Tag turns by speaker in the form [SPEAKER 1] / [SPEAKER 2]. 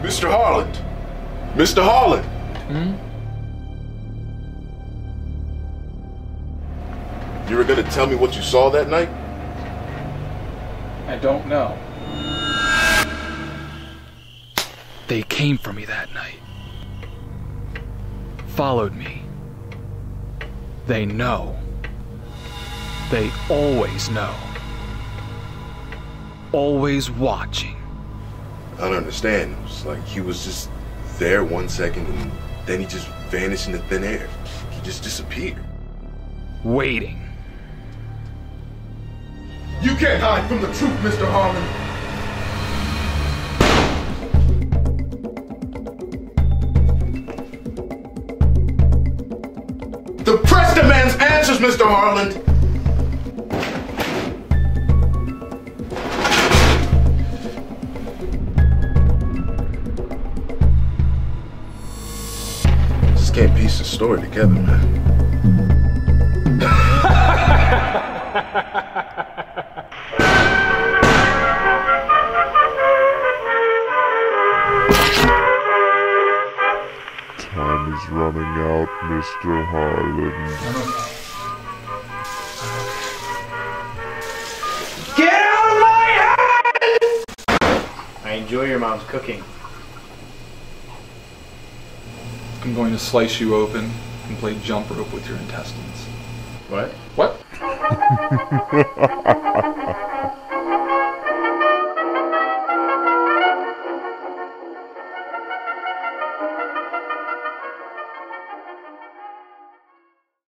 [SPEAKER 1] Mr. Harland! Mr. Harland!
[SPEAKER 2] Hmm?
[SPEAKER 1] You were gonna tell me what you saw that night?
[SPEAKER 2] I don't know. They came for me that night. Followed me. They know. They always know. Always watching.
[SPEAKER 1] I don't understand. It was like he was just there 1 second and then he just vanished into thin air. He just disappeared.
[SPEAKER 2] Waiting.
[SPEAKER 1] You can't hide from the truth, Mr. Harland. The press demands answers, Mr. Harland. Just can't piece the story together, man.
[SPEAKER 3] Time is running out, Mr. Harland.
[SPEAKER 4] Get out of my house! I enjoy your mom's cooking.
[SPEAKER 2] I'm going to slice you open and play jump rope with your intestines.
[SPEAKER 4] What?
[SPEAKER 2] What?